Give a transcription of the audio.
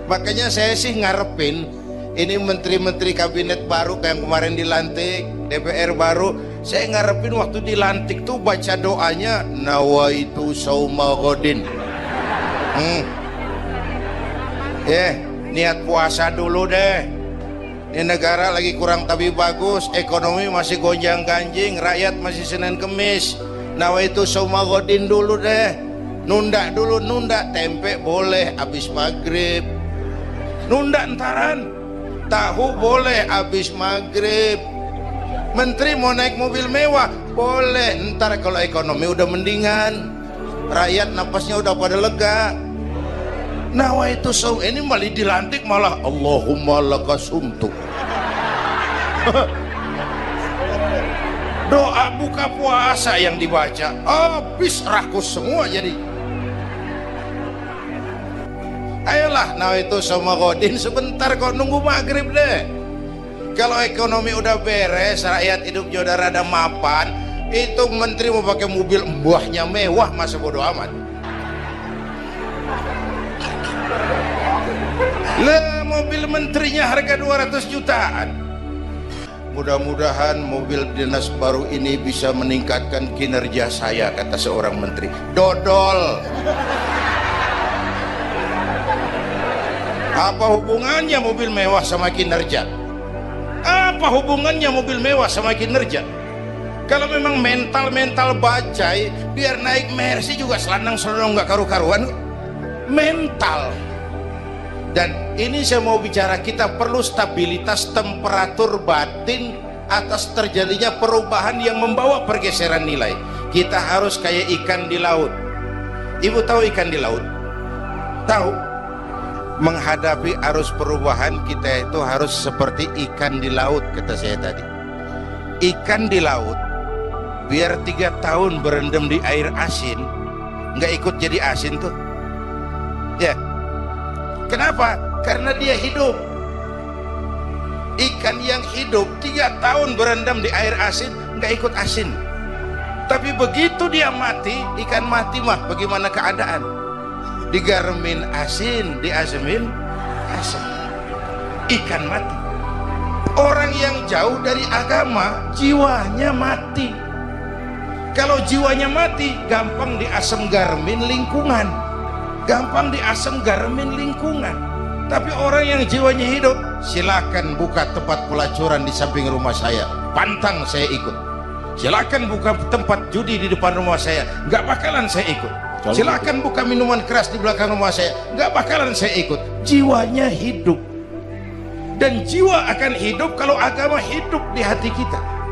Makanya saya sih ngarepin ini menteri-menteri kabinet baru kayak kemarin dilantik, DPR baru, saya ngarepin waktu dilantik tuh baca doanya nawaitu sauma godin. Niat puasa dulu deh. Ini negara lagi kurang tapi bagus, ekonomi masih gonjang ganjing, rakyat masih Senin Kemis. Nawaitu sauma godin dulu deh. Nunda dulu, nunda tempe boleh habis maghrib. Nunda entaran, tahu boleh habis maghrib. Menteri mau naik mobil mewah boleh ntar kalau ekonomi udah mendingan, rakyat napasnya udah pada lega. Nawaitu saum, ini malah dilantik malah Allahumma lakasumtu. Doa buka puasa yang dibaca habis rakus semua jadi. Ayolah, nawaitu sauma godin sebentar kok, nunggu maghrib deh. Kalau ekonomi udah beres, rakyat hidupnya udah rada mapan, itu menteri mau pakai mobil buahnya mewah masa bodo amat. Lah mobil menterinya harga 200 jutaan. Mudah-mudahan mobil dinas baru ini bisa meningkatkan kinerja saya, kata seorang menteri. Dodol. Apa hubungannya mobil mewah sama kinerja? Apa hubungannya mobil mewah sama kinerja? Kalau memang mental bajai, biar naik Mercy juga selandang-selandang nggak karu-karuan. Mental. Dan ini saya mau bicara, kita perlu stabilitas temperatur batin atas terjadinya perubahan yang membawa pergeseran nilai. Kita harus kayak ikan di laut. Ibu tahu ikan di laut? Tahu? Menghadapi arus perubahan kita itu harus seperti ikan di laut, kata saya tadi. Ikan di laut biar 3 tahun berendam di air asin nggak ikut jadi asin tuh ya. Kenapa? Karena dia hidup. Ikan yang hidup 3 tahun berendam di air asin nggak ikut asin. Tapi begitu dia mati, ikan mati mah bagaimana keadaan? Digaremin asin, diasemin asam. Ikan mati. Orang yang jauh dari agama, jiwanya mati. Kalau jiwanya mati, gampang diasem garemin lingkungan. Gampang diasem garemin lingkungan. Tapi orang yang jiwanya hidup, silakan buka tempat pelacuran di samping rumah saya, pantang saya ikut. Silakan buka tempat judi di depan rumah saya, nggak bakalan saya ikut. Silakan buka minuman keras di belakang rumah saya, nggak bakalan saya ikut. Jiwanya hidup. Dan jiwa akan hidup kalau agama hidup di hati kita.